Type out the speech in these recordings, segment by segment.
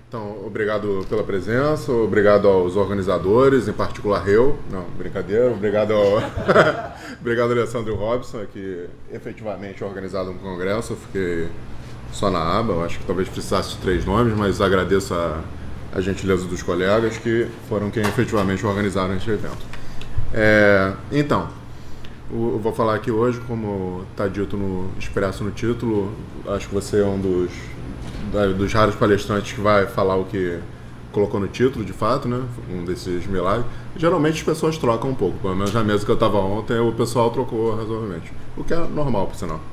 Então, obrigado pela presença, obrigado aos organizadores, em particular eu. Não, brincadeira. Obrigado ao obrigado ao Alessandro Robson, que efetivamente é organizado um congresso. Eu fiquei só na aba, eu acho que talvez precisasse de 3 nomes, mas agradeço a gentileza dos colegas que foram quem efetivamente organizaram este evento. Então, eu vou falar aqui hoje, como está dito expresso no título, acho que você é um dos raros palestrantes que vai falar o que colocou no título, de fato, né? Um desses milagres. Geralmente as pessoas trocam um pouco, pelo menos na mesa que eu estava ontem, o pessoal trocou razoavelmente, o que é normal, por sinal.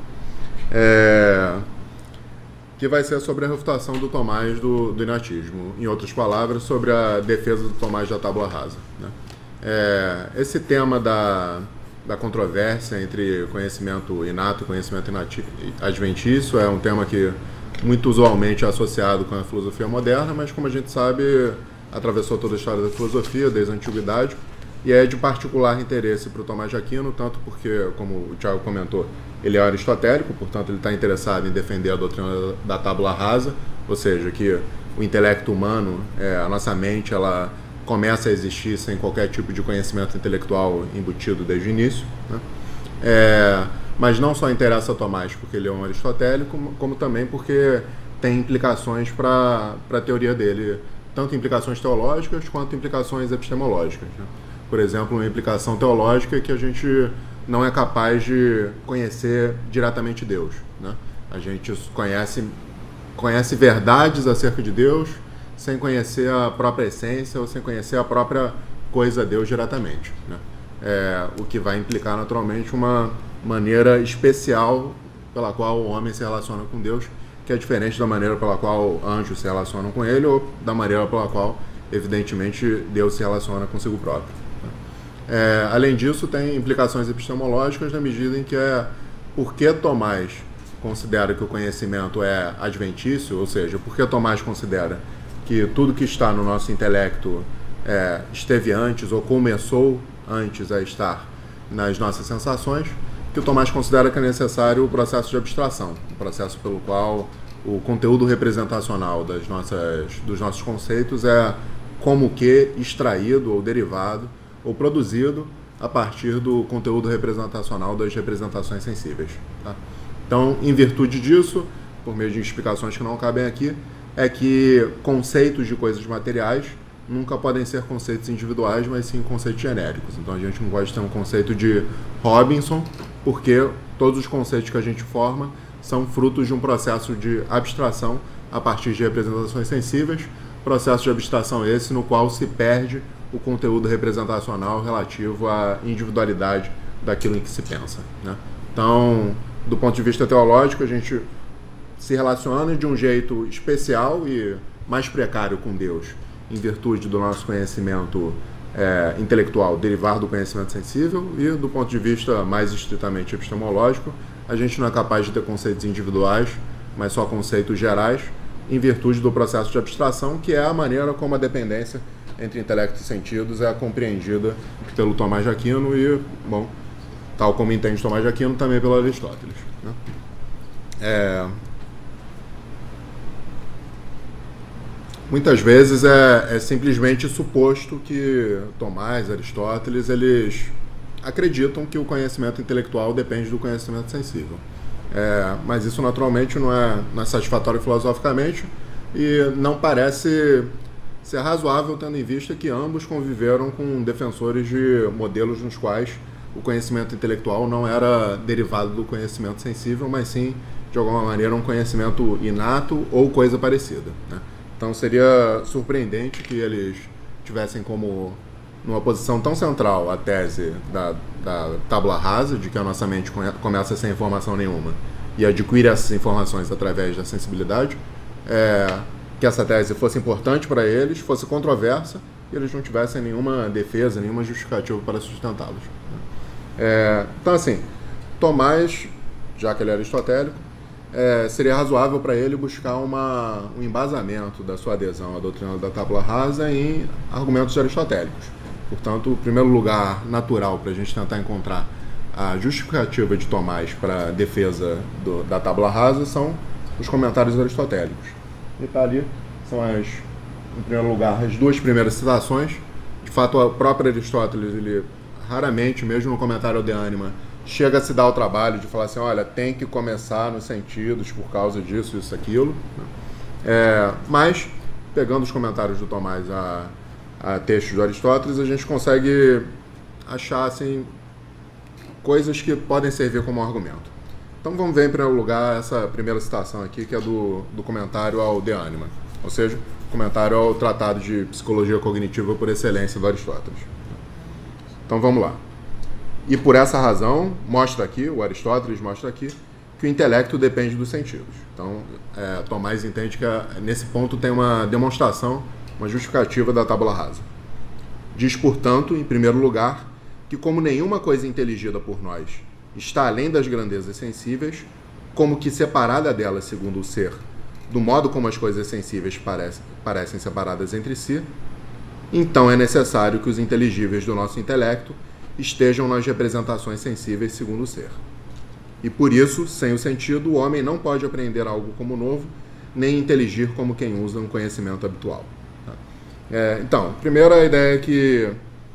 Que vai ser sobre a refutação do Tomás do inatismo. Em outras palavras, sobre a defesa do Tomás da tábula rasa, né? Esse tema da controvérsia entre conhecimento inato e conhecimento adventício é um tema que muito usualmente é associado com a filosofia moderna, mas como a gente sabe, atravessou toda a história da filosofia, desde a antiguidade, e é de particular interesse para o Tomás de Aquino, tanto porque, como o Thiago comentou, ele é aristotélico, portanto ele está interessado em defender a doutrina da tábula rasa, ou seja, que o intelecto humano, a nossa mente, ela começa a existir sem qualquer tipo de conhecimento intelectual embutido desde o início, né? Mas não só interessa a Tomás porque ele é um aristotélico, como também porque tem implicações para a teoria dele, tanto implicações teológicas quanto implicações epistemológicas, né? Por exemplo, uma implicação teológica é que a gente não é capaz de conhecer diretamente Deus, né? A gente conhece verdades acerca de Deus sem conhecer a própria essência ou sem conhecer a própria coisa Deus diretamente, né? O que vai implicar naturalmente uma maneira especial pela qual o homem se relaciona com Deus, que é diferente da maneira pela qual anjos se relacionam com ele ou da maneira pela qual, evidentemente, Deus se relaciona consigo próprio, né? Além disso, tem implicações epistemológicas na medida em que por que Tomás considera que o conhecimento é adventício, ou seja, por que Tomás considera que tudo que está no nosso intelecto esteve antes ou começou antes a estar nas nossas sensações, que o Tomás considera que é necessário o processo de abstração, um processo pelo qual o conteúdo representacional dos nossos conceitos é como que extraído ou derivado ou produzido a partir do conteúdo representacional das representações sensíveis, tá? Então, em virtude disso, por meio de explicações que não cabem aqui, é que conceitos de coisas materiais nunca podem ser conceitos individuais, mas sim conceitos genéricos. Então a gente não pode ter um conceito de Robinson, porque todos os conceitos que a gente forma são frutos de um processo de abstração a partir de representações sensíveis, processo de abstração esse no qual se perde o conteúdo representacional relativo à individualidade daquilo em que se pensa, né? Então, do ponto de vista teológico, a gente se relaciona de um jeito especial e mais precário com Deus, em virtude do nosso conhecimento intelectual derivar do conhecimento sensível, e do ponto de vista mais estritamente epistemológico, a gente não é capaz de ter conceitos individuais, mas só conceitos gerais, em virtude do processo de abstração, que é a maneira como a dependência entre intelecto e sentidos é compreendida pelo Tomás de Aquino e, bom, tal como entende Tomás de Aquino, também pelo Aristóteles, né? Muitas vezes é simplesmente suposto que Tomás, Aristóteles, eles acreditam que o conhecimento intelectual depende do conhecimento sensível. Mas isso naturalmente não é satisfatório filosoficamente e não parece ser razoável, tendo em vista que ambos conviveram com defensores de modelos nos quais o conhecimento intelectual não era derivado do conhecimento sensível, mas sim, de alguma maneira, um conhecimento inato ou coisa parecida, né? Então seria surpreendente que eles tivessem como, numa posição tão central, a tese da tábula rasa, de que a nossa mente começa sem informação nenhuma e adquire essas informações através da sensibilidade, que essa tese fosse importante para eles, fosse controversa, e eles não tivessem nenhuma defesa, nenhuma justificativa para sustentá-los. Então, assim, Tomás, já que ele é aristotélico, seria razoável para ele buscar um embasamento da sua adesão à doutrina da tábula rasa em argumentos aristotélicos. Portanto, o primeiro lugar natural para a gente tentar encontrar a justificativa de Tomás para a defesa da tábula rasa são os comentários aristotélicos. E está ali são em primeiro lugar, as duas primeiras citações. De fato, o próprio Aristóteles, ele raramente, mesmo no comentário ao De Anima, chega a se dar o trabalho de falar assim, olha, tem que começar nos sentidos por causa disso, isso, aquilo. Mas, pegando os comentários do Tomás a textos do Aristóteles, a gente consegue achar assim, coisas que podem servir como argumento. Então vamos ver em primeiro lugar essa primeira citação aqui, que é do comentário ao De Anima, ou seja, comentário ao Tratado de Psicologia Cognitiva por excelência do Aristóteles. Então vamos lá. E por essa razão, o Aristóteles mostra aqui, que o intelecto depende dos sentidos. Então, Tomás entende que nesse ponto tem uma demonstração, uma justificativa da tábula rasa. Diz, portanto, em primeiro lugar, que como nenhuma coisa inteligida por nós está além das grandezas sensíveis, como que separada delas segundo o ser, do modo como as coisas sensíveis parecem separadas entre si, então é necessário que os inteligíveis do nosso intelecto estejam nas representações sensíveis segundo o ser. E por isso, sem o sentido, o homem não pode apreender algo como novo, nem inteligir como quem usa um conhecimento habitual. Então, primeira ideia é que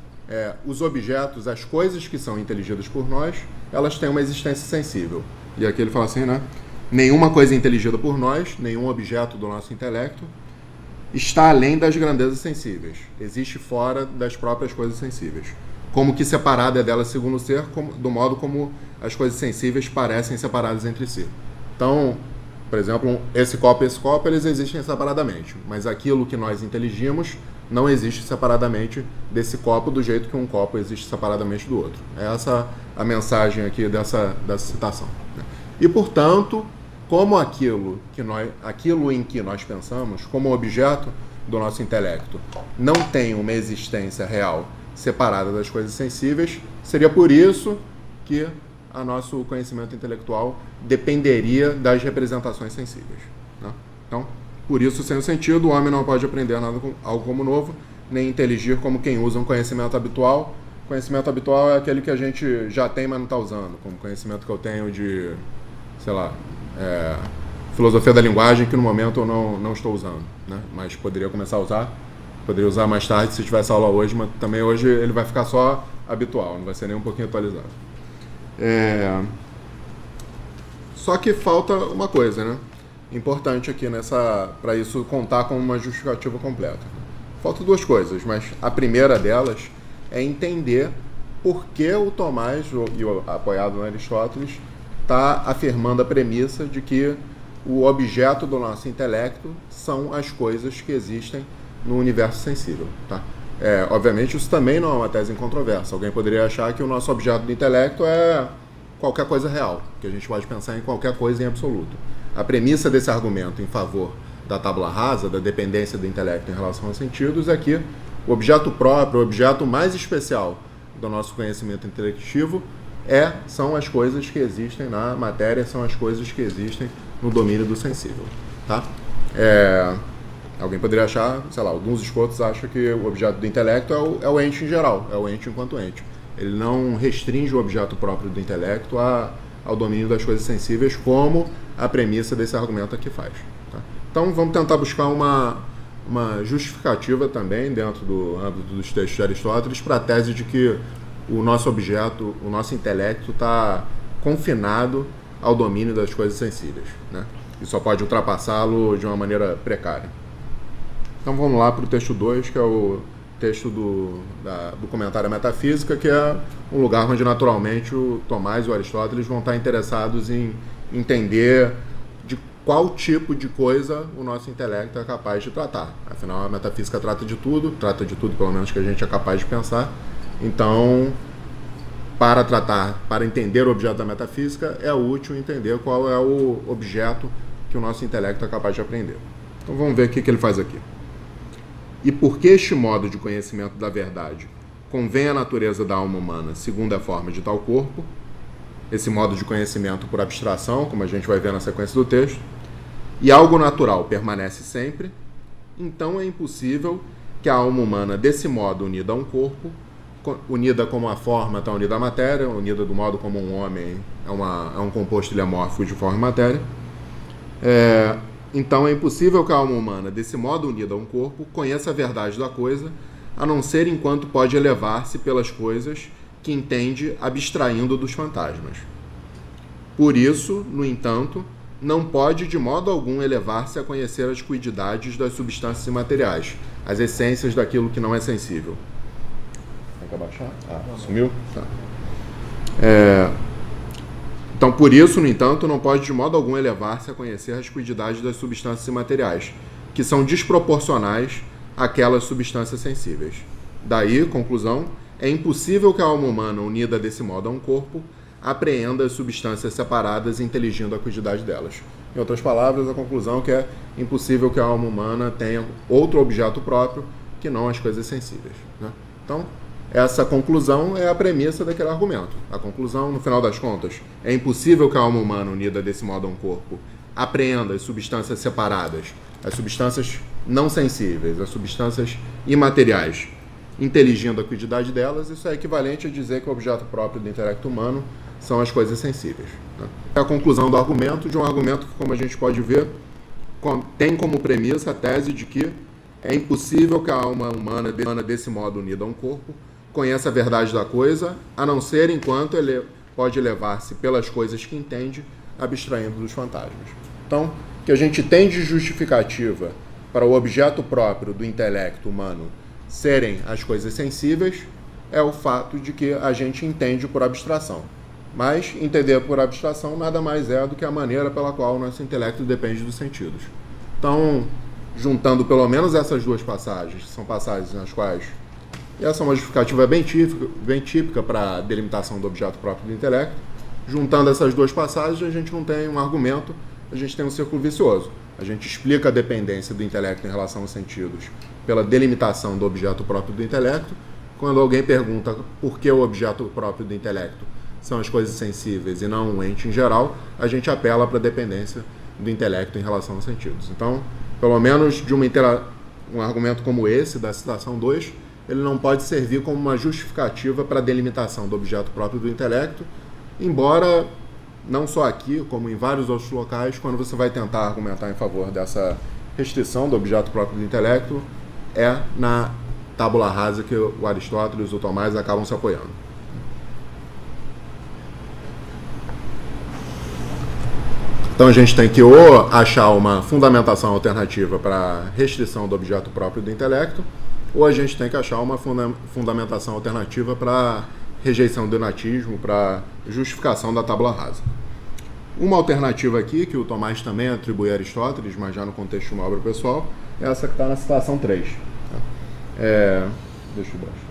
os objetos, as coisas que são inteligidas por nós, elas têm uma existência sensível. E aqui ele fala assim, né? Nenhuma coisa inteligida por nós, nenhum objeto do nosso intelecto, está além das grandezas sensíveis. Existe fora das próprias coisas sensíveis. Como que separada é delas segundo o ser, do modo como as coisas sensíveis parecem separadas entre si. Então, por exemplo, esse copo e esse copo, eles existem separadamente. Mas aquilo que nós inteligimos não existe separadamente desse copo do jeito que um copo existe separadamente do outro. É essa a mensagem aqui dessa citação. E, portanto, como aquilo em que nós pensamos, como objeto do nosso intelecto, não tem uma existência real separada das coisas sensíveis, seria por isso que o nosso conhecimento intelectual dependeria das representações sensíveis. Né? Então, por isso, sem o sentido, o homem não pode aprender algo como novo, nem inteligir como quem usa um conhecimento habitual. Conhecimento habitual é aquele que a gente já tem, mas não está usando, como conhecimento que eu tenho de, sei lá, filosofia da linguagem, que no momento eu não estou usando, né? Mas poderia começar a usar, poderia usar mais tarde se tivesse aula hoje, mas também hoje ele vai ficar só habitual, não vai ser nem um pouquinho atualizado. Só que falta uma coisa, né? Importante aqui para isso contar com uma justificativa completa. Faltam duas coisas, mas a primeira delas é entender por que o Tomás, apoiado no Aristóteles, está afirmando a premissa de que o objeto do nosso intelecto são as coisas que existem no universo sensível. Tá? Obviamente, isso também não é uma tese incontroversa. Alguém poderia achar que o nosso objeto do intelecto é qualquer coisa real, que a gente pode pensar em qualquer coisa em absoluto. A premissa desse argumento em favor da tábula rasa, da dependência do intelecto em relação aos sentidos, é que o objeto próprio, o objeto mais especial do nosso conhecimento intelectivo são as coisas que existem na matéria, são as coisas que existem no domínio do sensível. Tá? Alguém poderia achar, sei lá, alguns escotos acham que o objeto do intelecto é o ente em geral, é o ente enquanto ente. Ele não restringe o objeto próprio do intelecto ao domínio das coisas sensíveis, como a premissa desse argumento aqui faz. Tá? Então vamos tentar buscar uma justificativa também dentro do âmbito dos textos de Aristóteles para a tese de que o nosso objeto, o nosso intelecto está confinado ao domínio das coisas sensíveis, né? E só pode ultrapassá-lo de uma maneira precária. Então vamos lá para o texto 2, que é o texto do comentário à metafísica, que é um lugar onde naturalmente o Tomás e o Aristóteles vão estar interessados em entender de qual tipo de coisa o nosso intelecto é capaz de tratar. Afinal, a metafísica trata de tudo pelo menos que a gente é capaz de pensar. Então, para entender o objeto da metafísica, é útil entender qual é o objeto que o nosso intelecto é capaz de aprender. Então vamos ver o que ele faz aqui. E por que este modo de conhecimento da verdade convém à natureza da alma humana segundo a forma de tal corpo, esse modo de conhecimento por abstração, como a gente vai ver na sequência do texto, e algo natural permanece sempre, então é impossível que a alma humana, desse modo unida a um corpo, unida como a forma está unida à matéria, unida do modo como um homem é um composto amorfo de forma e matéria, Então é impossível que a alma humana, desse modo unida a um corpo, conheça a verdade da coisa, a não ser enquanto pode elevar-se pelas coisas que entende abstraindo dos fantasmas. Por isso, no entanto, não pode de modo algum elevar-se a conhecer as cuididades das substâncias imateriais, as essências daquilo que não é sensível. Tem que abaixar? Sumiu? Tá. Então, por isso, no entanto, não pode de modo algum elevar-se a conhecer as cuididades das substâncias imateriais, que são desproporcionais àquelas substâncias sensíveis. Daí, conclusão, é impossível que a alma humana, unida desse modo a um corpo, apreenda as substâncias separadas, inteligindo a cuididade delas. Em outras palavras, a conclusão é que é impossível que a alma humana tenha outro objeto próprio que não as coisas sensíveis, né? Então, essa conclusão é a premissa daquele argumento. A conclusão, no final das contas, é impossível que a alma humana, unida desse modo a um corpo, apreenda as substâncias separadas, as substâncias não sensíveis, as substâncias imateriais, inteligindo a cuididade delas. Isso é equivalente a dizer que o objeto próprio do intelecto humano são as coisas sensíveis, né? É a conclusão do argumento, de um argumento que, como a gente pode ver, tem como premissa a tese de que é impossível que a alma humana, desse modo unida a um corpo, conheça a verdade da coisa, a não ser enquanto ele pode elevar-se pelas coisas que entende, abstraindo dos fantasmas. Então, o que a gente tem de justificativa para o objeto próprio do intelecto humano serem as coisas sensíveis é o fato de que a gente entende por abstração. Mas entender por abstração nada mais é do que a maneira pela qual o nosso intelecto depende dos sentidos. Então, juntando pelo menos essas duas passagens, que são passagens nas quais... E essa é uma justificativa bem típica para a delimitação do objeto próprio do intelecto. Juntando essas duas passagens, a gente não tem um argumento, a gente tem um círculo vicioso. A gente explica a dependência do intelecto em relação aos sentidos pela delimitação do objeto próprio do intelecto. Quando alguém pergunta por que o objeto próprio do intelecto são as coisas sensíveis e não um ente em geral, a gente apela para a dependência do intelecto em relação aos sentidos. Então, pelo menos de um argumento como esse, da citação 2, ele não pode servir como uma justificativa para a delimitação do objeto próprio do intelecto, embora, não só aqui, como em vários outros locais, quando você vai tentar argumentar em favor dessa restrição do objeto próprio do intelecto, é na tábula rasa que o Aristóteles e o Tomás acabam se apoiando. Então a gente tem que ou achar uma fundamentação alternativa para a restrição do objeto próprio do intelecto, ou a gente tem que achar uma fundamentação alternativa para a rejeição do inatismo, para a justificação da tábula rasa. Uma alternativa aqui, que o Tomás também atribui a Aristóteles, mas já no contexto de uma obra pessoal, é essa que está na citação 3. Deixa eu baixar.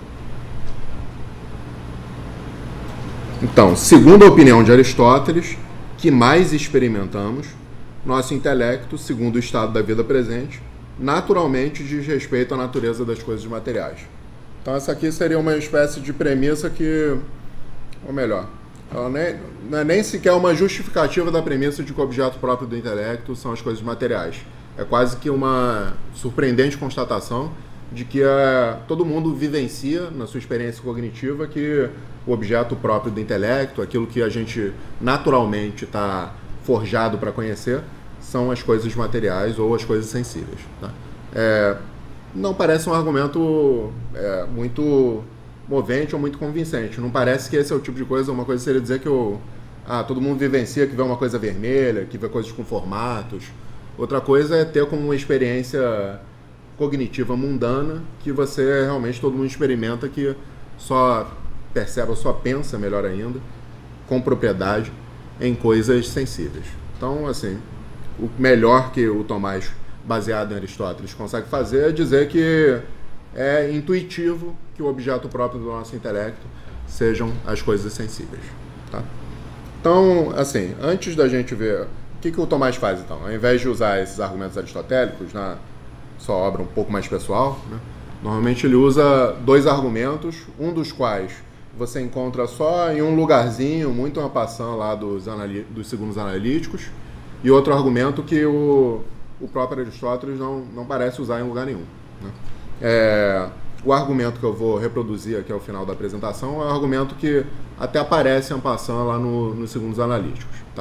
Então, segundo a opinião de Aristóteles, que mais experimentamos, nosso intelecto, segundo o estado da vida presente, naturalmente diz respeito à natureza das coisas materiais. Então essa aqui seria uma espécie de premissa que, ou melhor, ela não é nem sequer uma justificativa da premissa de que o objeto próprio do intelecto são as coisas materiais. É quase que uma surpreendente constatação de que todo mundo vivencia na sua experiência cognitiva que o objeto próprio do intelecto, aquilo que a gente naturalmente está forjado para conhecer, são as coisas materiais ou as coisas sensíveis, tá? Não parece um argumento muito movente ou muito convincente. Não parece que esse é o tipo de coisa. Uma coisa seria dizer que todo mundo vivencia que vê uma coisa vermelha, que vê coisas com formatos. Outra coisa é ter como uma experiência cognitiva mundana que você realmente, todo mundo experimenta, que só percebe ou só pensa, melhor ainda, com propriedade em coisas sensíveis. Então, assim, o melhor que o Tomás, baseado em Aristóteles, consegue fazer é dizer que é intuitivo que o objeto próprio do nosso intelecto sejam as coisas sensíveis, tá? Então, assim, antes da gente ver... O que o Tomás faz, então? Ao invés de usar esses argumentos aristotélicos na sua obra um pouco mais pessoal, né, normalmente ele usa dois argumentos, um dos quais você encontra só em um lugarzinho, muito en passant lá dos segundos analíticos, e outro argumento que o próprio Aristóteles não parece usar em lugar nenhum, né? O argumento que eu vou reproduzir aqui ao final da apresentação é um argumento que até aparece en passant lá nos segundos analíticos, tá?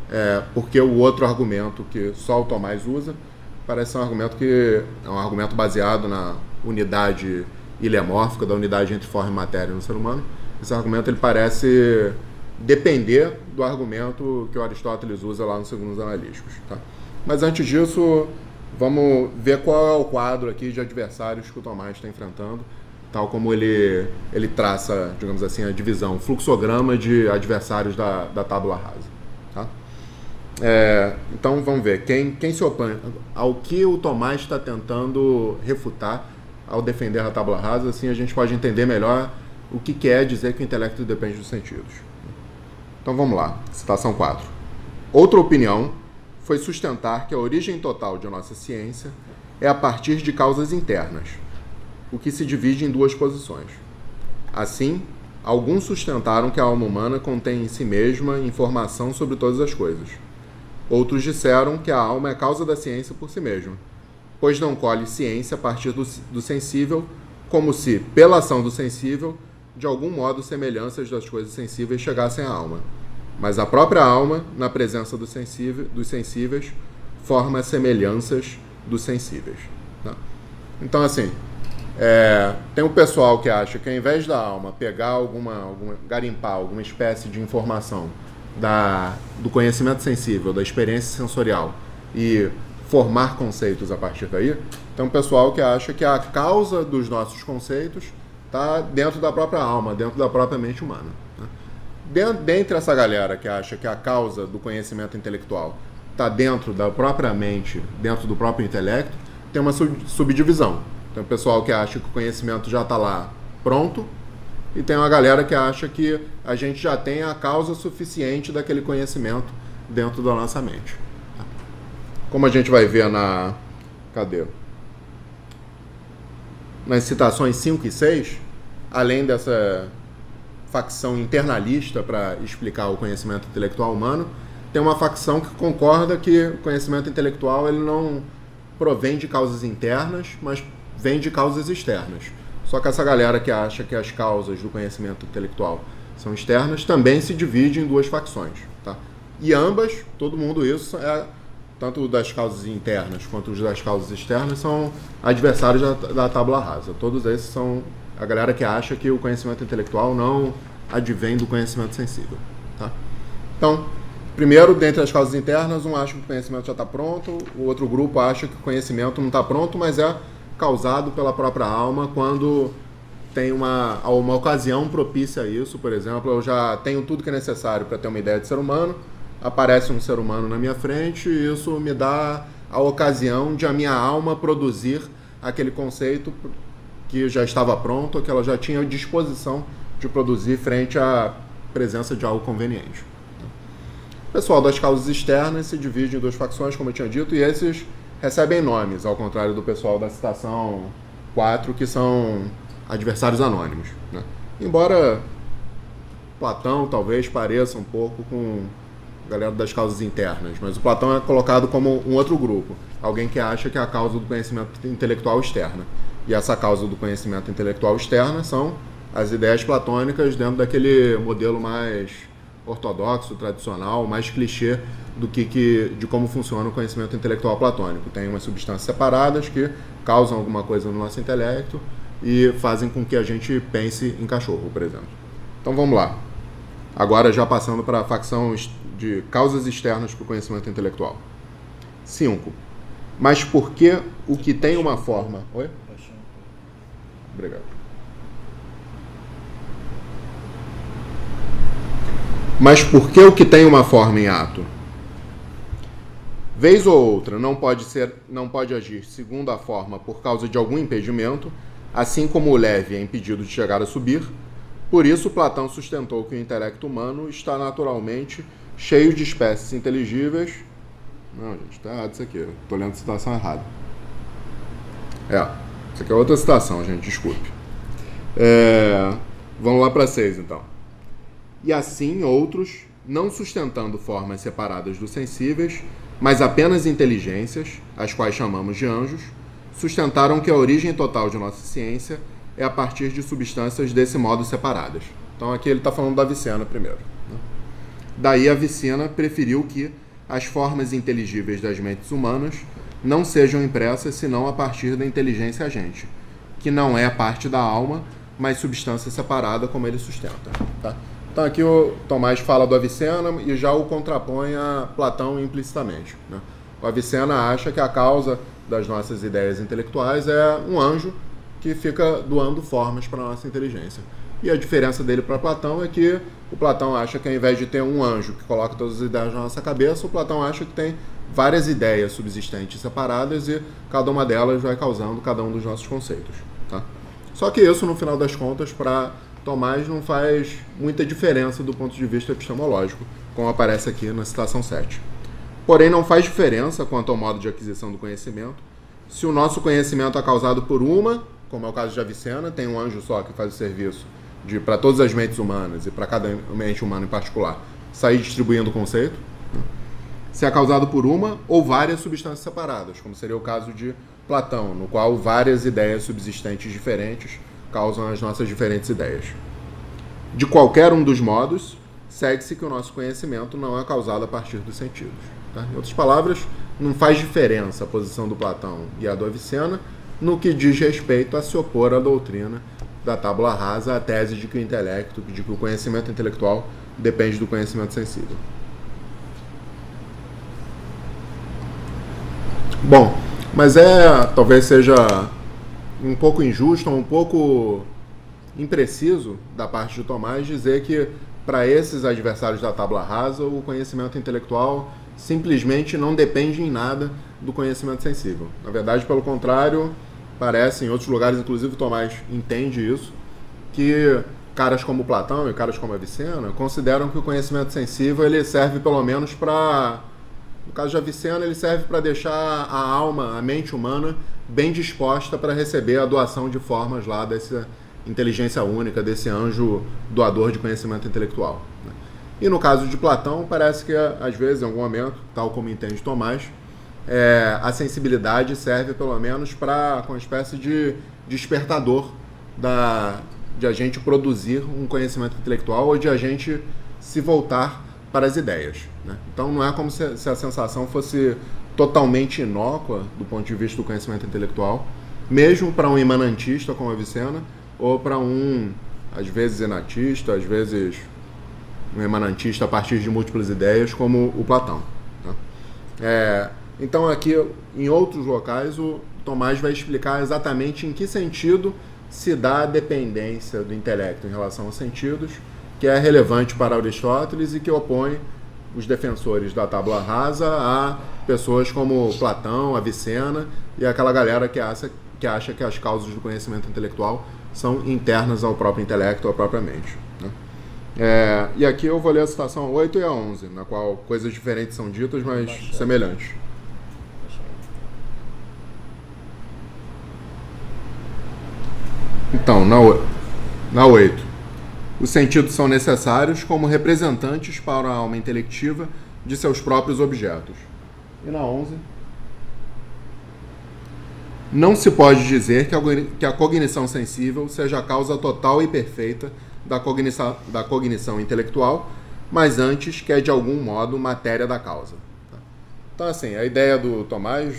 porque o outro argumento que só o Tomás usa parece ser um argumento que é um argumento baseado na unidade ilemórfica, da unidade entre forma e matéria no ser humano. Esse argumento ele parece depender do argumento que o Aristóteles usa lá nos segundos analíticos. Tá? Mas antes disso, vamos ver qual é o quadro aqui de adversários que o Tomás está enfrentando, tal como ele traça, digamos assim, a divisão, o fluxograma de adversários da tábula rasa. Tá? Então vamos ver, quem se opõe ao que o Tomás está tentando refutar ao defender a tábula rasa, assim a gente pode entender melhor o que quer dizer que o intelecto depende dos sentidos. Então vamos lá, citação 4. Outra opinião foi sustentar que a origem total de nossa ciência é a partir de causas internas, o que se divide em duas posições. Assim, alguns sustentaram que a alma humana contém em si mesma informação sobre todas as coisas. Outros disseram que a alma é a causa da ciência por si mesma, pois não colhe ciência a partir do sensível, como se, pela ação do sensível, de algum modo semelhanças das coisas sensíveis chegassem à alma. Mas a própria alma, na presença dos sensíveis, forma semelhanças dos sensíveis. Tá? Então, assim, tem um pessoal que acha que ao invés da alma pegar garimpar alguma espécie de informação do conhecimento sensível, da experiência sensorial e formar conceitos a partir daí, tem um pessoal que acha que a causa dos nossos conceitos está dentro da própria alma, dentro da própria mente humana. Né? Dentre essa galera que acha que a causa do conhecimento intelectual está dentro da própria mente, dentro do próprio intelecto, tem uma subdivisão. Tem um pessoal que acha que o conhecimento já está lá pronto, e tem uma galera que acha que a gente já tem a causa suficiente daquele conhecimento dentro da nossa mente. Como a gente vai ver nas citações 5 e 6, além dessa facção internalista para explicar o conhecimento intelectual humano, tem uma facção que concorda que o conhecimento intelectual ele não provém de causas internas, mas vem de causas externas. Só que essa galera que acha que as causas do conhecimento intelectual são externas também se divide em duas facções. Tá? E ambas, todo mundo isso, tanto das causas internas quanto os das causas externas, são adversários da tábula rasa. Todos esses são a galera que acha que o conhecimento intelectual não advém do conhecimento sensível. Tá? Então, primeiro, dentre as causas internas, um acha que o conhecimento já está pronto, o outro grupo acha que o conhecimento não está pronto, mas é causado pela própria alma quando tem uma ocasião propícia a isso. Por exemplo, eu já tenho tudo que é necessário para ter uma ideia de ser humano, aparece um ser humano na minha frente e isso me dá a ocasião de a minha alma produzir aquele conceito que já estava pronto, que ela já tinha disposição de produzir frente à presença de algo conveniente. O pessoal das causas externas se divide em duas facções, como eu tinha dito, e esses recebem nomes, ao contrário do pessoal da citação 4, que são adversários anônimos. Né? Embora Platão talvez pareça um pouco com a galera das causas internas, mas o Platão é colocado como um outro grupo, alguém que acha que é a causa do conhecimento intelectual externa. E essa causa do conhecimento intelectual externa são as ideias platônicas dentro daquele modelo mais ortodoxo, tradicional, mais clichê de como funciona o conhecimento intelectual platônico. Tem umas substâncias separadas que causam alguma coisa no nosso intelecto e fazem com que a gente pense em cachorro, por exemplo. Então vamos lá. Agora já passando para a facção de causas externas para o conhecimento intelectual. 5. Mas por que o que tem uma forma... Oi? Obrigado. Mas por que o que tem uma forma em ato? Vez ou outra não pode agir segundo a forma por causa de algum impedimento, assim como o leve é impedido de chegar a subir. Por isso, Platão sustentou que o intelecto humano está naturalmente cheio de espécies inteligíveis. Não, gente, está errado isso aqui. Estou lendo a citação errada. Isso aqui é outra citação, gente, desculpe. Vamos lá para 6, então. E assim outros, não sustentando formas separadas dos sensíveis, mas apenas inteligências, as quais chamamos de anjos, sustentaram que a origem total de nossa ciência é a partir de substâncias desse modo separadas. Então aqui ele está falando da Avicena primeiro. Né? Daí Avicena preferiu que as formas inteligíveis das mentes humanas não sejam impressas senão a partir da inteligência agente, que não é parte da alma, mas substância separada, como ele sustenta. Tá? Então aqui o Tomás fala do Avicena e já o contrapõe a Platão implicitamente. Né? O Avicena acha que a causa das nossas ideias intelectuais é um anjo que fica doando formas para a nossa inteligência. E a diferença dele para Platão é que o Platão acha que ao invés de ter um anjo que coloca todas as ideias na nossa cabeça, o Platão acha que tem várias ideias subsistentes separadas e cada uma delas vai causando cada um dos nossos conceitos. Tá? Só que isso, no final das contas, para Tomás não faz muita diferença do ponto de vista epistemológico, como aparece aqui na citação 7. Porém, não faz diferença quanto ao modo de aquisição do conhecimento se o nosso conhecimento é causado por uma, como é o caso de Avicena, tem um anjo só que faz o serviço para todas as mentes humanas e para cada mente humana em particular, sair distribuindo o conceito. Se é causado por uma ou várias substâncias separadas, como seria o caso de Platão, no qual várias ideias subsistentes diferentes causam as nossas diferentes ideias. De qualquer um dos modos, segue-se que o nosso conhecimento não é causado a partir dos sentidos. Tá? Em outras palavras, não faz diferença a posição do Platão e a do Avicena no que diz respeito a se opor à doutrina da tábula rasa, a tese de que o intelecto, de que o conhecimento intelectual depende do conhecimento sensível. Bom, mas talvez seja um pouco injusto, um pouco impreciso da parte de Tomás dizer que para esses adversários da tábula rasa o conhecimento intelectual simplesmente não depende em nada do conhecimento sensível. Na verdade, pelo contrário, parece, em outros lugares, inclusive Tomás entende isso, que caras como Platão e caras como Avicena consideram que o conhecimento sensível ele serve pelo menos para, no caso de Avicena, ele serve para deixar a alma, a mente humana, bem disposta para receber a doação de formas lá dessa inteligência única, desse anjo doador de conhecimento intelectual. E no caso de Platão, parece que às vezes, em algum momento, tal como entende Tomás, a sensibilidade serve pelo menos para uma espécie de despertador de a gente produzir um conhecimento intelectual ou de a gente se voltar para as ideias. Né? Então não é como se a sensação fosse totalmente inócua do ponto de vista do conhecimento intelectual, mesmo para um imanentista como Avicena, ou para um, às vezes, enatista, às vezes um emanantista a partir de múltiplas ideias, como o Platão. Tá? Então aqui, em outros locais, o Tomás vai explicar exatamente em que sentido se dá a dependência do intelecto em relação aos sentidos, que é relevante para Aristóteles e que opõe os defensores da tábula rasa a pessoas como Platão, Avicena e aquela galera que acha que as causas do conhecimento intelectual são internas ao próprio intelecto, à própria mente. Né? E aqui eu vou ler a citação 8 e a 11, na qual coisas diferentes são ditas, mas semelhantes. Então, na 8. Os sentidos são necessários como representantes para a alma intelectiva de seus próprios objetos. E na 11. Não se pode dizer que a cognição sensível seja a causa total e perfeita da cognição intelectual, mas antes que é de algum modo matéria da causa. Então, assim, a ideia do Tomás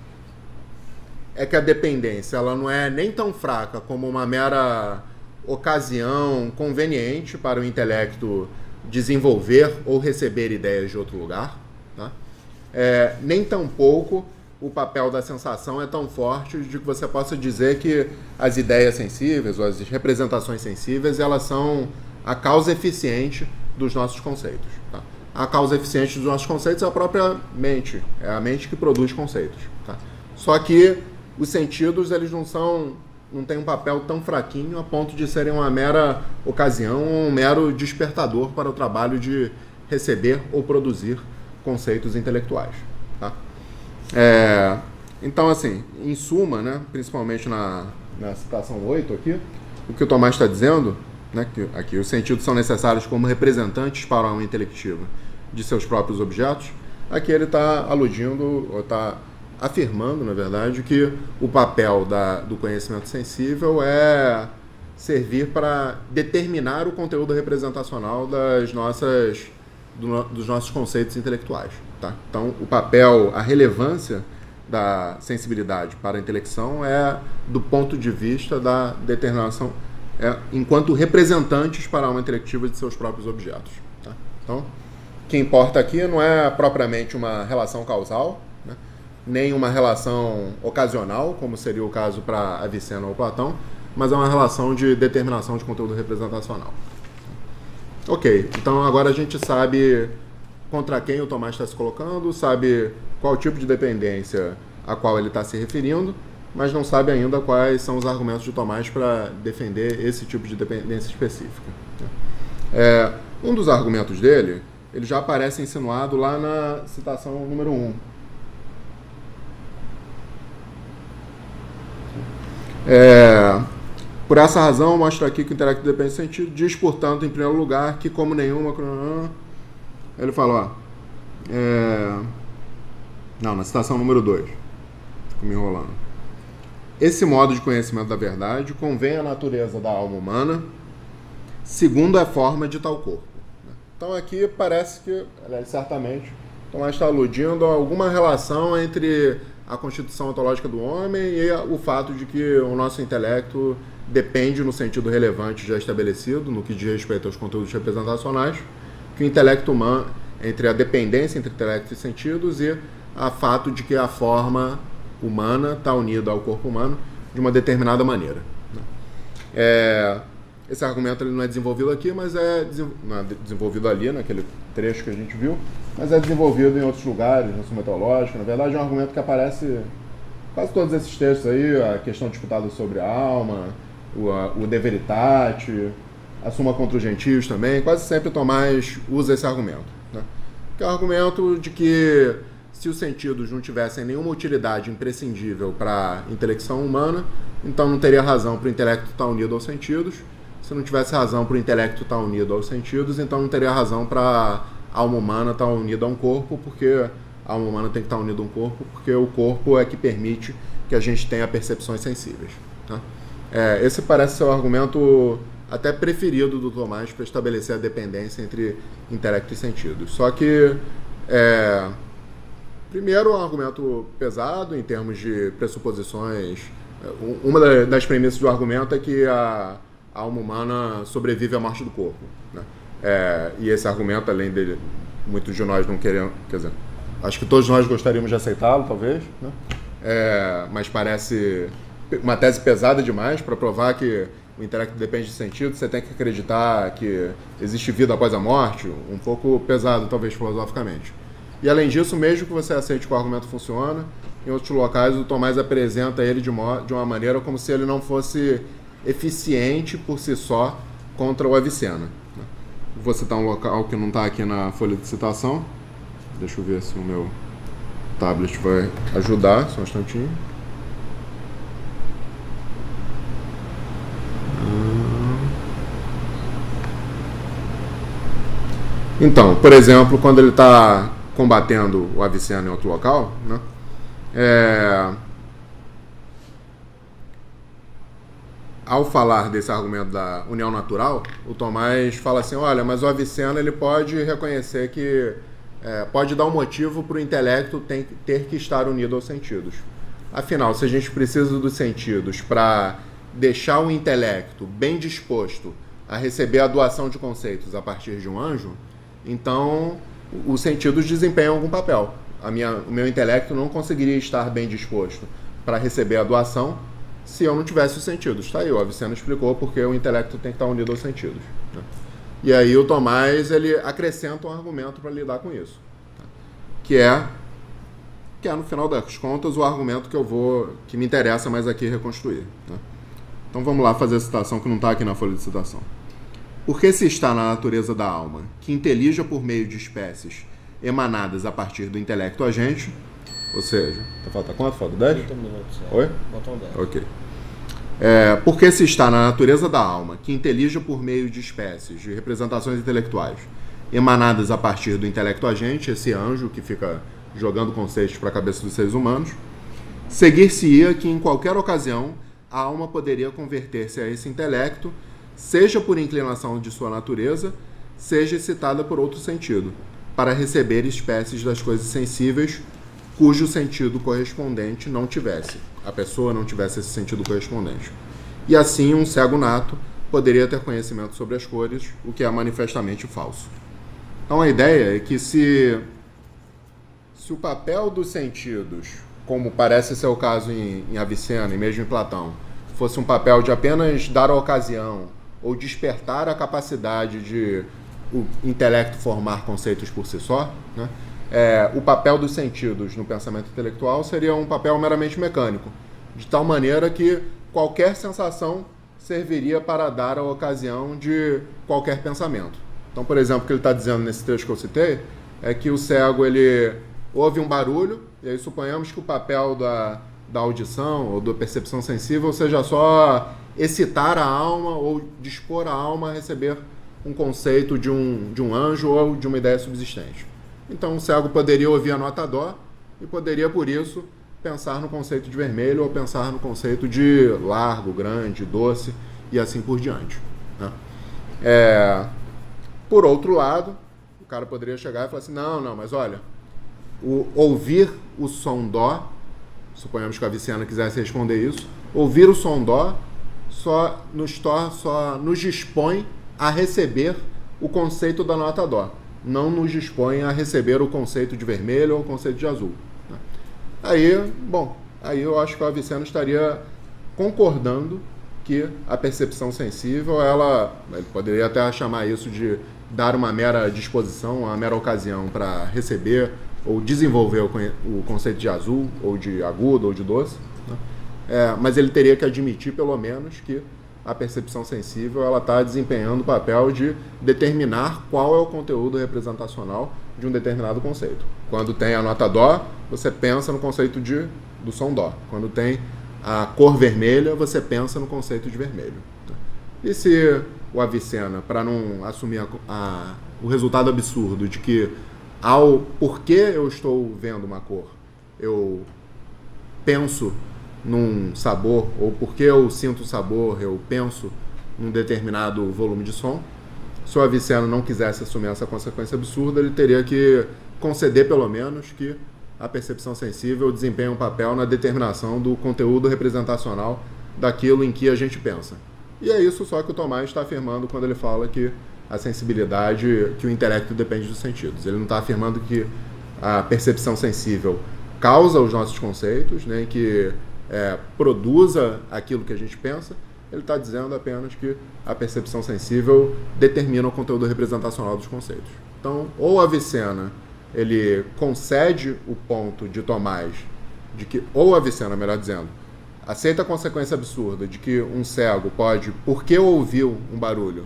é que a dependência ela não é nem tão fraca como uma mera ocasião conveniente para o intelecto desenvolver ou receber ideias de outro lugar. Tá? Nem tampouco o papel da sensação é tão forte de que você possa dizer que as ideias sensíveis ou as representações sensíveis elas são a causa eficiente dos nossos conceitos. Tá? A causa eficiente dos nossos conceitos é a própria mente, é a mente que produz conceitos. Tá? Só que os sentidos eles não têm um papel tão fraquinho a ponto de serem uma mera ocasião ou um mero despertador para o trabalho de receber ou produzir conceitos intelectuais. Tá? Então, assim, em suma, né, principalmente na citação 8 aqui, o que o Tomás está dizendo, né, que aqui os sentidos são necessários como representantes para a alma intelectiva de seus próprios objetos, aqui ele está aludindo, ou está afirmando, na verdade, que o papel do conhecimento sensível é servir para determinar o conteúdo representacional dos nossos conceitos intelectuais. Tá? Então, o papel, a relevância da sensibilidade para a intelecção é do ponto de vista da determinação, enquanto representantes para a alma intelectiva de seus próprios objetos. Tá? Então, o que importa aqui não é propriamente uma relação causal, né? Nem uma relação ocasional, como seria o caso para Avicena ou Platão, mas é uma relação de determinação de conteúdo representacional. Ok, então agora a gente sabe contra quem o Tomás está se colocando, sabe qual tipo de dependência a qual ele está se referindo, mas não sabe ainda quais são os argumentos de Tomás para defender esse tipo de dependência específica. Um dos argumentos dele, ele já aparece insinuado lá na citação número 1. Por essa razão, mostra aqui que o intelecto depende do sentido, diz, portanto, em primeiro lugar, que como nenhuma... Ele fala, não, na citação número 2. Fico me enrolando. Esse modo de conhecimento da verdade convém à natureza da alma humana, segundo a forma de tal corpo. Então aqui parece que, certamente, Tomás está aludindo a alguma relação entre a constituição ontológica do homem e o fato de que o nosso intelecto depende no sentido relevante já estabelecido, no que diz respeito aos conteúdos representacionais, que o intelecto humano, entre a dependência entre intelecto e sentidos e o fato de que a forma humana está unida ao corpo humano de uma determinada maneira. Esse argumento ele não é desenvolvido aqui, mas não é desenvolvido ali, naquele trecho que a gente viu, mas é desenvolvido em outros lugares, no Suma Teológica. Na verdade, é um argumento que aparece em quase todos esses textos aí, a questão disputada sobre a alma, o De Veritate, a Suma contra os Gentios também. Quase sempre Tomás usa esse argumento, né? Que é o argumento de que se os sentidos não tivessem nenhuma utilidade imprescindível para a intelecção humana, então não teria razão para o intelecto estar unido aos sentidos. Se não tivesse razão para o intelecto estar unido aos sentidos, então não teria razão para a alma humana estar unida a um corpo, porque a alma humana tem que estar unida a um corpo, porque o corpo é que permite que a gente tenha percepções sensíveis. Tá? Esse parece ser o argumento até preferido do Tomás para estabelecer a dependência entre intelecto e sentidos. Só que, primeiro, é um argumento pesado em termos de pressuposições. Uma das premissas do argumento é que a alma humana sobrevive à morte do corpo, né? E esse argumento, além dele, muitos de nós não querem, quer dizer, acho que todos nós gostaríamos de aceitá-lo, talvez, né? Mas parece uma tese pesada demais para provar que o intelecto depende de sentido. Você tem que acreditar que existe vida após a morte, um pouco pesado, talvez, filosoficamente. E, além disso, mesmo que você aceite que o argumento funciona, em outros locais o Tomás apresenta ele de uma maneira como se ele não fosse eficiente por si só contra o Avicena. Vou citar um local que não está aqui na folha de citação. Deixa eu ver se o meu tablet vai ajudar, só um instantinho. Então, por exemplo, quando ele está combatendo o Avicena em outro local, né? Ao falar desse argumento da união natural, o Tomás fala assim, olha, mas o Avicena ele pode reconhecer que pode dar um motivo para o intelecto ter que estar unido aos sentidos. Afinal, se a gente precisa dos sentidos para deixar o intelecto bem disposto a receber a doação de conceitos a partir de um anjo, então os sentidos desempenham algum papel. O meu intelecto não conseguiria estar bem disposto para receber a doação se eu não tivesse os sentidos. Está aí, o Avicena explicou porque o intelecto tem que estar unido aos sentidos, né? E aí o Tomás ele acrescenta um argumento para lidar com isso, tá? que é no final das contas o argumento que me interessa mais aqui reconstruir, tá? Então vamos lá fazer a citação que não está aqui na folha de citação. Porque se está na natureza da alma que intelija por meio de espécies emanadas a partir do intelecto agente, ou seja, falta quanto? Falta 10? 30 minutos. Oi? Faltam 10. Ok. Porque se está na natureza da alma que intelija por meio de espécies, de representações intelectuais, emanadas a partir do intelecto agente, esse anjo que fica jogando conceitos para a cabeça dos seres humanos, seguir-se-ia que em qualquer ocasião a alma poderia converter-se a esse intelecto, seja por inclinação de sua natureza, seja excitada por outro sentido, para receber espécies das coisas sensíveis cujo sentido correspondente não tivesse. A pessoa não tivesse esse sentido correspondente. E assim, um cego nato poderia ter conhecimento sobre as cores, o que é manifestamente falso. Então, a ideia é que se o papel dos sentidos, como parece ser o caso em Avicena e mesmo em Platão, fosse um papel de apenas dar a ocasião ou despertar a capacidade de o intelecto formar conceitos por si só, né? O papel dos sentidos no pensamento intelectual seria um papel meramente mecânico, de tal maneira que qualquer sensação serviria para dar a ocasião de qualquer pensamento. Então, por exemplo, o que ele está dizendo nesse trecho que eu citei é que o cego ele ouve um barulho, e aí suponhamos que o papel da audição ou da percepção sensível seja só excitar a alma ou dispor a alma a receber um conceito de um anjo ou de uma ideia subsistente. Então, o cego poderia ouvir a nota dó e poderia, por isso, pensar no conceito de vermelho ou pensar no conceito de largo, grande, doce e assim por diante, né? Por outro lado, o cara poderia chegar e falar assim, não, mas olha, ouvir o som dó, suponhamos que a Avicena quisesse responder isso, ouvir o som dó só nos dispõe a receber o conceito da nota dó, não nos dispõe a receber o conceito de vermelho ou o conceito de azul. Aí eu acho que a Avicena estaria concordando que a percepção sensível, ele poderia até chamar isso de dar uma mera disposição, uma mera ocasião para receber ou desenvolver o conceito de azul, ou de agudo, ou de doce, né? Mas ele teria que admitir, pelo menos, que a percepção sensível está desempenhando o papel de determinar qual é o conteúdo representacional de um determinado conceito. Quando tem a nota dó, você pensa no conceito do som dó. Quando tem a cor vermelha, você pensa no conceito de vermelho. E se o Avicena, para não assumir o resultado absurdo de que porque eu estou vendo uma cor, eu penso num sabor, ou porque eu sinto o sabor, eu penso num determinado volume de som, se o Avicena não quisesse assumir essa consequência absurda, ele teria que conceder, pelo menos, que a percepção sensível desempenha um papel na determinação do conteúdo representacional daquilo em que a gente pensa. E é isso só que o Tomás está afirmando quando ele fala que a sensibilidade, que o intelecto depende dos sentidos. Ele não está afirmando que a percepção sensível causa os nossos conceitos, nem que produza aquilo que a gente pensa. Ele está dizendo apenas que a percepção sensível determina o conteúdo representacional dos conceitos. Então, ou Avicena ele concede o ponto de Tomás de que, ou Avicena, melhor dizendo, aceita a consequência absurda de que um cego pode, porque ouviu um barulho,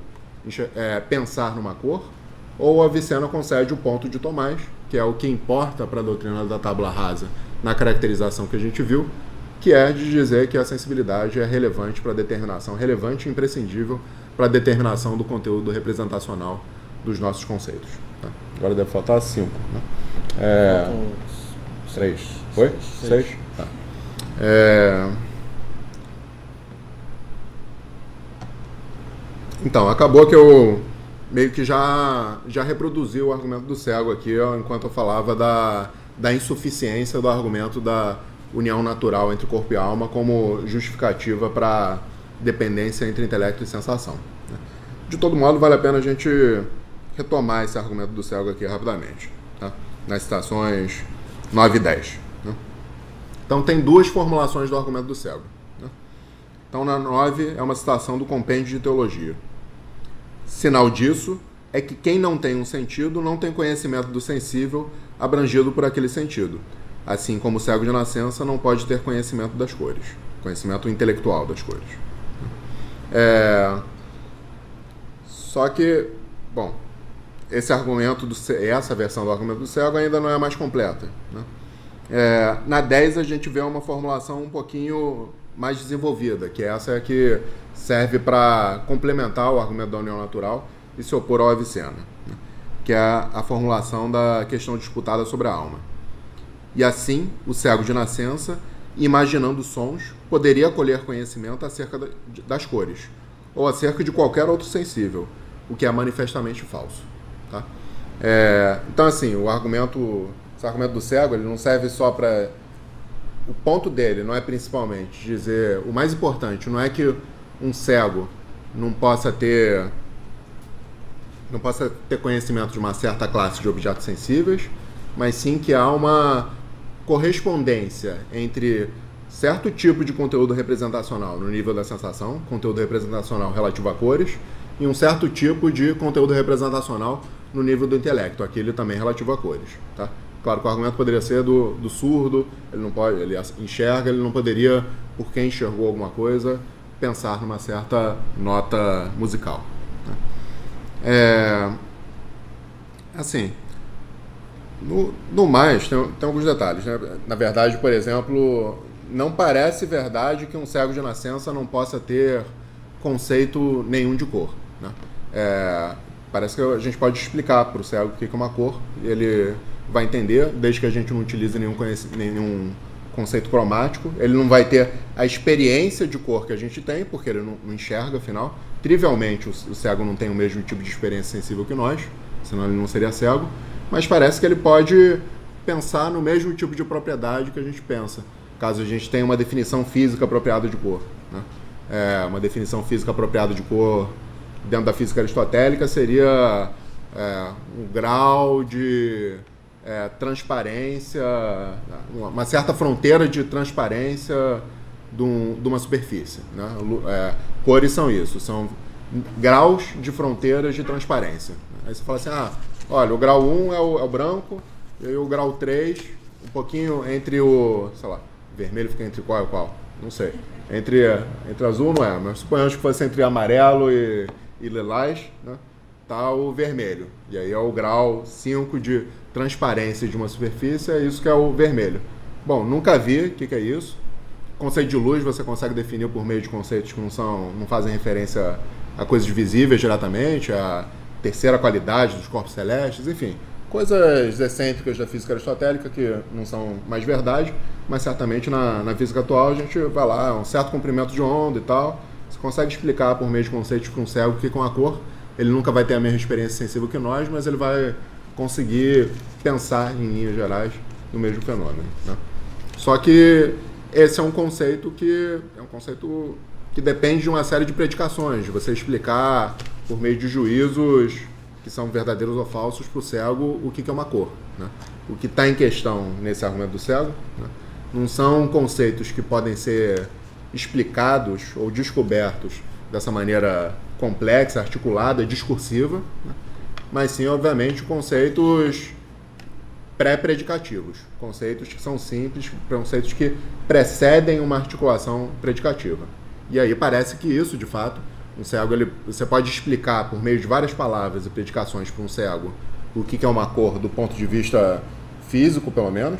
pensar numa cor, ou Avicena concede o ponto de Tomás, que é o que importa para a doutrina da tábula rasa na caracterização que a gente viu, que é de dizer que a sensibilidade é relevante para a determinação, relevante e imprescindível para a determinação do conteúdo representacional dos nossos conceitos. Tá? Agora deve faltar 5, né? 3. Foi? 6? Tá. Então, acabou que eu meio que já reproduzi o argumento do cego aqui, enquanto eu falava da insuficiência do argumento da união natural entre corpo e alma como justificativa para dependência entre intelecto e sensação. De todo modo, vale a pena a gente retomar esse argumento do cego aqui rapidamente, tá? Nas citações 9 e 10. Né? Então, tem duas formulações do argumento do cego. Né? Então, na 9 é uma citação do Compêndio de Teologia. Sinal disso é que quem não tem um sentido não tem conhecimento do sensível abrangido por aquele sentido, assim como o cego de nascença não pode ter conhecimento das cores, conhecimento intelectual das cores. Só que, bom, essa versão do argumento do cego ainda não é mais completa. Né? Na 10 a gente vê uma formulação um pouquinho mais desenvolvida, que essa é a que serve para complementar o argumento da união natural e se opor ao Avicena, né? Que é a formulação da questão disputada sobre a alma. E assim, o cego de nascença, imaginando sons, poderia colher conhecimento acerca das cores, ou acerca de qualquer outro sensível, o que é manifestamente falso. Tá? Então, assim, esse argumento do cego, ele não serve só para... O ponto dele não é principalmente dizer... O mais importante não é que um cego não possa ter conhecimento de uma certa classe de objetos sensíveis, mas sim que há uma correspondência entre certo tipo de conteúdo representacional no nível da sensação, conteúdo representacional relativo a cores, e um certo tipo de conteúdo representacional no nível do intelecto, aquele também relativo a cores. Tá? Claro que o argumento poderia ser do surdo, ele enxerga, ele não poderia, por quem enxergou alguma coisa, pensar numa certa nota musical. Né? Assim, no mais, tem alguns detalhes. Né? Na verdade, por exemplo, não parece verdade que um cego de nascença não possa ter conceito nenhum de cor. Né? Parece que a gente pode explicar para o cego o que é uma cor, e ele vai entender, desde que a gente não utilize nenhum conceito cromático. Ele não vai ter a experiência de cor que a gente tem, porque ele não enxerga, afinal. Trivialmente, o cego não tem o mesmo tipo de experiência sensível que nós, senão ele não seria cego. Mas parece que ele pode pensar no mesmo tipo de propriedade que a gente pensa, caso a gente tenha uma definição física apropriada de cor. Né? Uma definição física apropriada de cor dentro da física aristotélica seria um grau de transparência, uma certa fronteira de transparência de uma superfície. Né? Cores são isso, são graus de fronteiras de transparência. Aí você fala assim, olha, o grau 1 é o branco, e o grau 3, um pouquinho entre sei lá, vermelho fica entre qual e qual? Não sei. Entre azul não mas suponhamos que fosse entre amarelo e lilás, né? Tá o vermelho. E aí é o grau 5 de transparência de uma superfície, é isso que é o vermelho. Bom, nunca vi o que é isso. Conceito de luz você consegue definir por meio de conceitos que não fazem referência a coisas visíveis diretamente, a terceira qualidade dos corpos celestes, enfim, coisas excêntricas da física aristotélica que não são mais verdade, mas certamente na física atual a gente vai lá, um certo comprimento de onda e tal, você consegue explicar por meio de conceitos para um cego que com a cor ele nunca vai ter a mesma experiência sensível que nós, mas ele vai conseguir pensar em linhas gerais no mesmo fenômeno. Né? Só que esse é um conceito que depende de uma série de predicações, de você explicar por meio de juízos que são verdadeiros ou falsos para o cego o que é uma cor. Né? O que está em questão nesse argumento do cego, né, não são conceitos que podem ser explicados ou descobertos dessa maneira complexa, articulada, discursiva, né, mas sim, obviamente, conceitos pré-predicativos, conceitos que são simples, conceitos que precedem uma articulação predicativa. E aí parece que isso, de fato, um cego, você pode explicar por meio de várias palavras e predicações para um cego o que é uma cor do ponto de vista físico, pelo menos,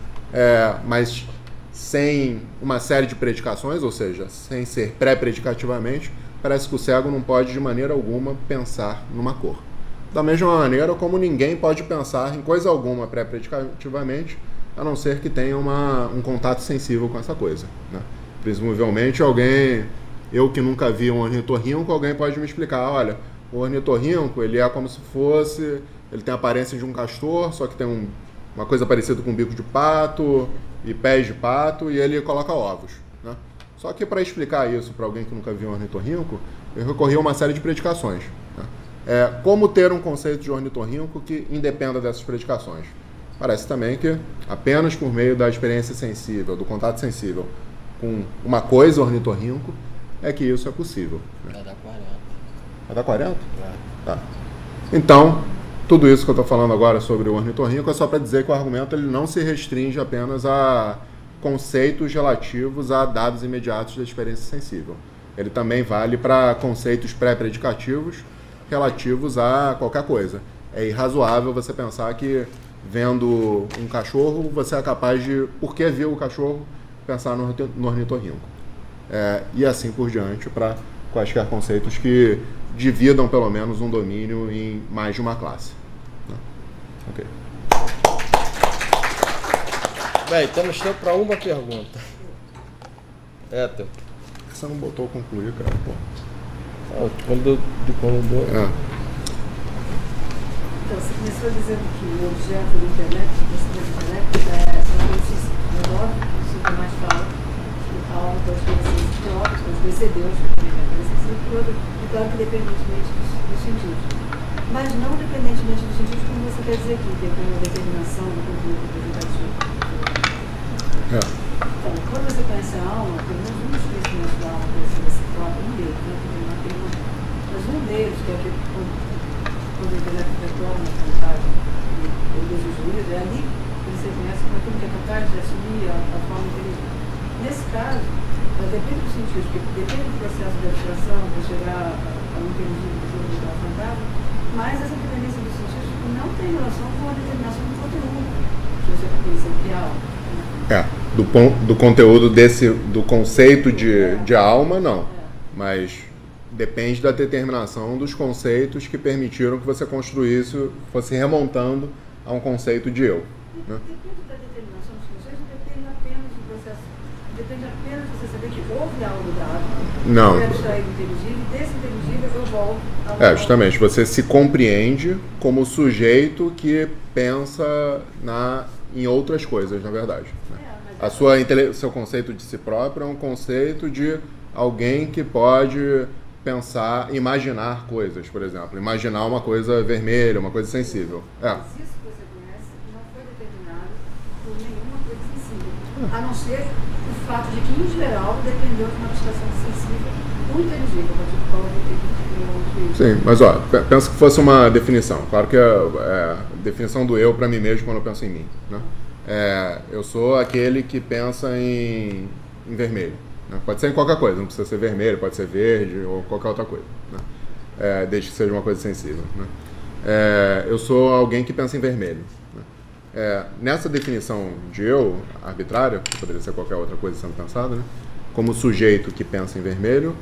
mas sem uma série de predicações, ou seja, sem ser pré-predicativamente, parece que o cego não pode de maneira alguma pensar numa cor. Da mesma maneira como ninguém pode pensar em coisa alguma pré-predicativamente, a não ser que tenha um contato sensível com essa coisa. Né? Presumivelmente eu que nunca vi um ornitorrinco, alguém pode me explicar, olha, o ornitorrinco, ele é como se fosse, ele tem a aparência de um castor, só que tem uma coisa parecida com um bico de pato e pés de pato, e ele coloca ovos. Né? Só que para explicar isso para alguém que nunca viu um ornitorrinco, eu recorri a uma série de predicações. Né? Como ter um conceito de ornitorrinco que independa dessas predicações? Parece também que apenas por meio da experiência sensível, do contato sensível com uma coisa ornitorrinco, é que isso é possível. Né? Vai dar 40. Vai dar 40? Vai. Tá. Então, tudo isso que eu estou falando agora sobre o ornitorrinco é só para dizer que o argumento ele não se restringe apenas a conceitos relativos a dados imediatos da experiência sensível. Ele também vale para conceitos pré-predicativos relativos a qualquer coisa. É irrazoável você pensar que vendo um cachorro, você é capaz de, porque viu o cachorro, pensar no ornitorrinco. E assim por diante, para quaisquer conceitos que dividam pelo menos um domínio em mais de uma classe. Ok. Bem, temos tempo para uma pergunta. Você não botou concluir, cara, pô. Quando deu. Então, você começou dizendo que o objeto do intelecto, do intelecto, são esses neurônios, que o Tomás fala, que a alma pode conhecer os próprios, pode conhecer Deus, e claro que independentemente dos sentidos. Mas não independentemente dos sentidos, como você quer dizer aqui, que é uma determinação do conteúdo representativo. Então, quando você conhece a alma, pelo menos um dos conhecimentos da alma, conhecendo esse próprio, um deles, né? Mas um deles, que é aquele quando o intelecto retorna à vontade e desejo juízo, é ali que você conhece como aquilo que é capaz de assumir a forma inteligente. Nesse caso, depende dos sentidos, porque depende do processo de abstração para chegar ao inteligível do que é fantasma, mas essa dependência dos sentidos não tem relação com a determinação do conteúdo que você pensa que é alma. Do conteúdo do conceito de alma, não. Mas depende da determinação dos conceitos que permitiram que você construísse, fosse remontando a um conceito de eu. Né? Depende da determinação dos conceitos, depende apenas do processo. Depende apenas de você saber que houve algo dado. Não. Eu quero extrair do inteligível, e desse inteligível eu volto ao justamente. Você se compreende como sujeito que pensa em outras coisas, na verdade. Né? Seu conceito de si próprio é um conceito de alguém que pode imaginar coisas, por exemplo. Imaginar uma coisa vermelha, uma coisa sensível. Mas isso que você conhece não foi determinado por nenhuma coisa sensível. A não ser o fato de que, em geral, dependeu de uma abstração sensível do inteligível, a partir do qual eu entendi. Sim, mas pensa que fosse uma definição. Claro que a definição do eu para mim mesmo quando eu penso em mim. Né? Eu sou aquele que pensa em vermelho. Pode ser em qualquer coisa, não precisa ser vermelho, pode ser verde ou qualquer outra coisa, né? Desde que seja uma coisa sensível. Né? Eu sou alguém que pensa em vermelho. Né? Nessa definição de eu, arbitrária, que poderia ser qualquer outra coisa sendo pensada, né? Como sujeito que pensa em vermelho,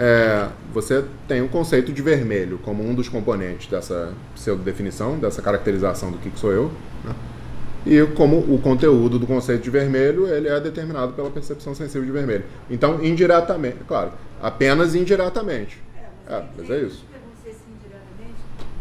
você tem o conceito de vermelho como um dos componentes dessa pseudo-definição, dessa caracterização do que sou eu, né? E como o conteúdo do conceito de vermelho, ele é determinado pela percepção sensível de vermelho. Então, indiretamente, claro, apenas indiretamente. Mas é isso. Se indiretamente,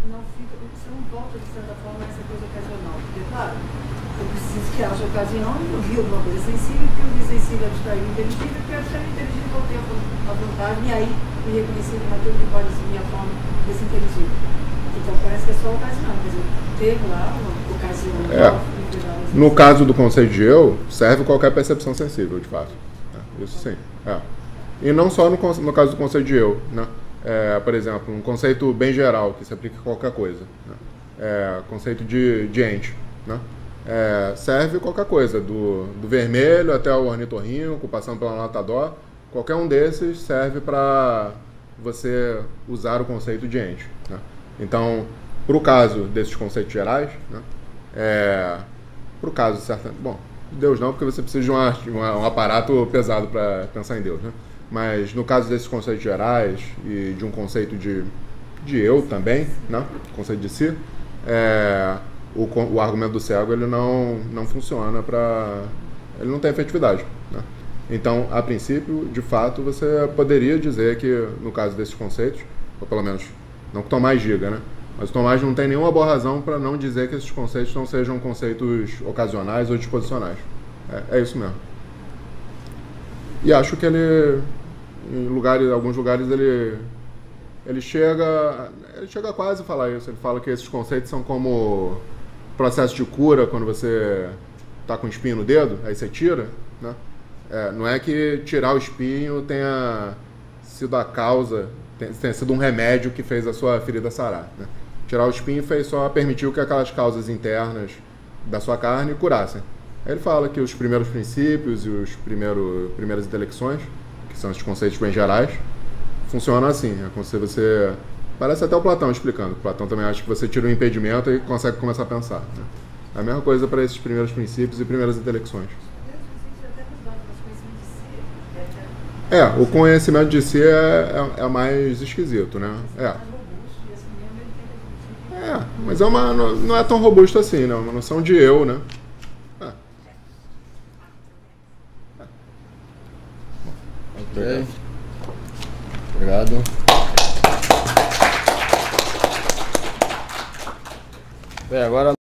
você não volta, de certa forma, a essa coisa ocasional. Porque, claro, eu preciso que haja ocasião, eu vi alguma coisa sensível, porque eu vi sensível abstrair o inteligível, porque eu abstrair o inteligível voltei a vantagem, e aí me reconheci naquilo que pode ser minha forma desse inteligível. Então, parece que é só ocasião, quer dizer, teve lá uma ocasião. No caso do conceito de eu, serve qualquer percepção sensível, de fato. Isso sim. E não só no caso do conceito de eu. Né? Por exemplo, um conceito bem geral, que se aplica a qualquer coisa. Né? Conceito de ente. Né? Serve qualquer coisa, do vermelho até o ornitorrinco, passando pela nota dó. Qualquer um desses serve para você usar o conceito de ente. Né? Então, para o caso desses conceitos gerais, né? Para o caso certo, bom, Deus não, porque você precisa de um aparato pesado para pensar em Deus, né? Mas no caso desses conceitos gerais e de um conceito de eu também, né? Conceito de si, o argumento do cego ele não funciona ele não tem efetividade, né? Então, a princípio, de fato, você poderia dizer que no caso desses conceitos, ou pelo menos não que o Tomás diga, né? Mas o Tomás não tem nenhuma boa razão para não dizer que esses conceitos não sejam conceitos ocasionais ou disposicionais. É isso mesmo. E acho que ele, em alguns lugares, ele chega a quase falar isso. Ele fala que esses conceitos são como processo de cura, quando você está com espinho no dedo, aí você tira, né? Não é que tirar o espinho tenha sido a causa, tenha sido um remédio que fez a sua ferida sarar, né? Tirar o espinho permitiu que aquelas causas internas da sua carne curassem. Aí ele fala que os primeiros princípios e os primeiras intelecções, que são esses conceitos bem gerais, funcionam assim. É como se você... Parece até o Platão explicando. O Platão também acha que você tira um impedimento e consegue começar a pensar. Né? É a mesma coisa para esses primeiros princípios e primeiras intelecções. O conhecimento de si é mais esquisito, né? Mas não é tão robusto assim, né? É uma noção de eu, né? Ok. Obrigado. Agora